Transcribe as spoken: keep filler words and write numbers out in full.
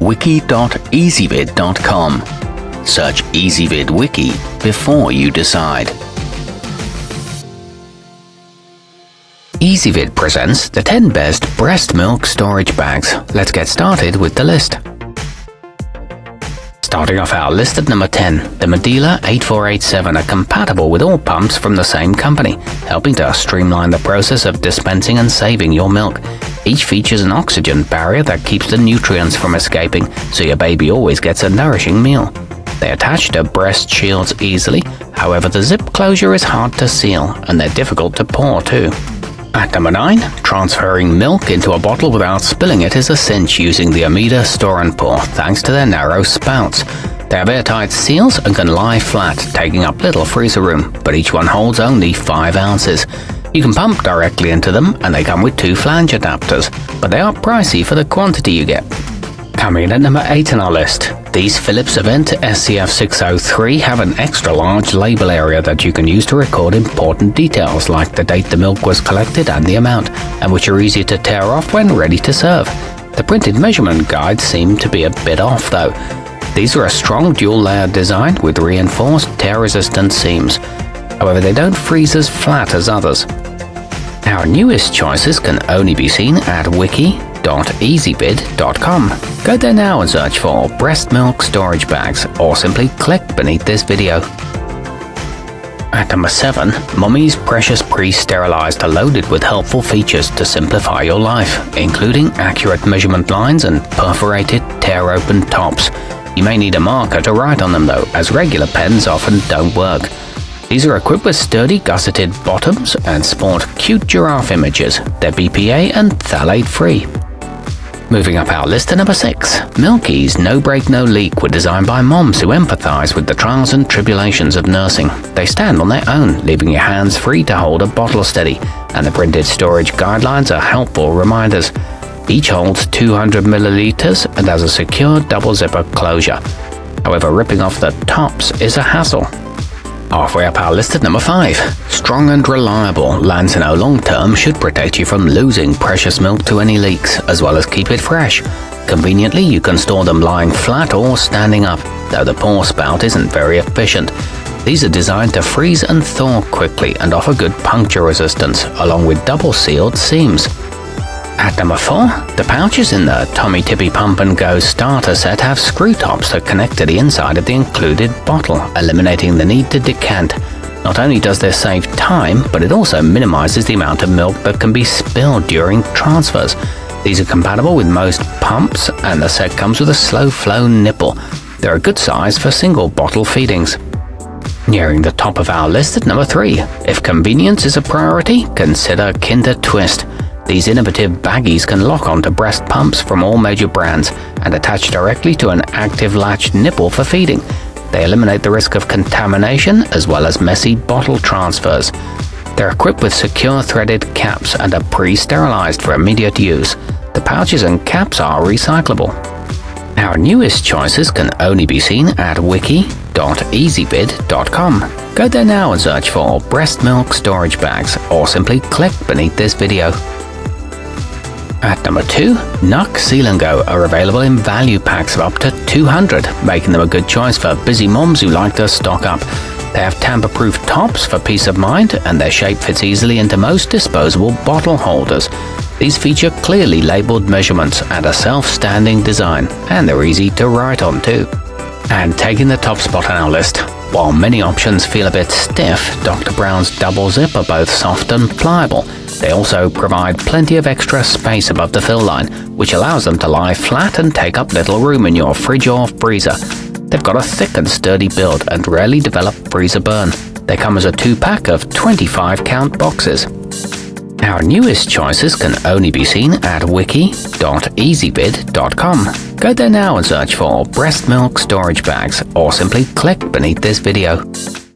wiki dot ezvid dot com. Search Ezvid Wiki before you decide. Ezvid presents the ten best breast milk storage bags. Let's get started with the list. Starting off our list at number ten, the Medela eight four eight seven are compatible with all pumps from the same company, helping to streamline the process of dispensing and saving your milk. Each features an oxygen barrier that keeps the nutrients from escaping, so your baby always gets a nourishing meal. They attach to breast shields easily, however the zip closure is hard to seal, and they're difficult to pour too. At number nine, transferring milk into a bottle without spilling it is a cinch using the Ameda store and pour thanks to their narrow spouts. They have airtight seals and can lie flat, taking up little freezer room, but each one holds only five ounces. You can pump directly into them and they come with two flange adapters, but they are pricey for the quantity you get. Coming in at number eight on our list, these Philips Avent S C F six oh three have an extra large label area that you can use to record important details like the date the milk was collected and the amount, and which are easy to tear off when ready to serve. The printed measurement guides seem to be a bit off though. These are a strong dual layer design with reinforced tear-resistant seams. However, they don't freeze as flat as others. Our newest choices can only be seen at wiki dot ezvid dot com. Go there now and search for breast milk storage bags, or simply click beneath this video. At number seven, Mummy's Precious Pre-Sterilized are loaded with helpful features to simplify your life, including accurate measurement lines and perforated tear-open tops. You may need a marker to write on them though, as regular pens often don't work. These are equipped with sturdy gusseted bottoms and sport cute giraffe images. They're B P A and phthalate free. Moving up our list to number six, Milkies No Break No Leak were designed by moms who empathize with the trials and tribulations of nursing. They stand on their own, leaving your hands free to hold a bottle steady, and the printed storage guidelines are helpful reminders. Each holds two hundred milliliters and has a secure double zipper closure. However, ripping off the tops is a hassle. Halfway up our list at number five, strong and reliable lansinoh long term should protect you from losing precious milk to any leaks, as well as keep it fresh. Conveniently, you can store them lying flat or standing up, though the pour spout isn't very efficient. These are designed to freeze and thaw quickly and offer good puncture resistance, along with double sealed seams. At number four, the pouches in the Tommee Tippee Pump and Go starter set have screw tops that connect to the inside of the included bottle, eliminating the need to decant. Not only does this save time, but it also minimizes the amount of milk that can be spilled during transfers. These are compatible with most pumps, and the set comes with a slow flow nipple. They're a good size for single bottle feedings. Nearing the top of our list at number three, if convenience is a priority, consider Kiinde Twist. These innovative baggies can lock onto breast pumps from all major brands and attach directly to an active latch nipple for feeding. They eliminate the risk of contamination as well as messy bottle transfers. They're equipped with secure threaded caps and are pre-sterilized for immediate use. The pouches and caps are recyclable. Our newest choices can only be seen at wiki dot ezvid dot com. Go there now and search for breast milk storage bags, or simply click beneath this video. At number two, Nuck Seal and Go are available in value packs of up to two hundred, making them a good choice for busy moms who like to stock up. They have tamper-proof tops for peace of mind, and their shape fits easily into most disposable bottle holders. These feature clearly labeled measurements and a self-standing design, and they're easy to write on too. And taking the top spot on our list, while many options feel a bit stiff, Doctor Brown's double zip are both soft and pliable. They also provide plenty of extra space above the fill line, which allows them to lie flat and take up little room in your fridge or freezer. They've got a thick and sturdy build and rarely develop freezer burn. They come as a two-pack of twenty-five count boxes. Our newest choices can only be seen at wiki dot ezvid dot com. Go there now and search for breast milk storage bags, or simply click beneath this video.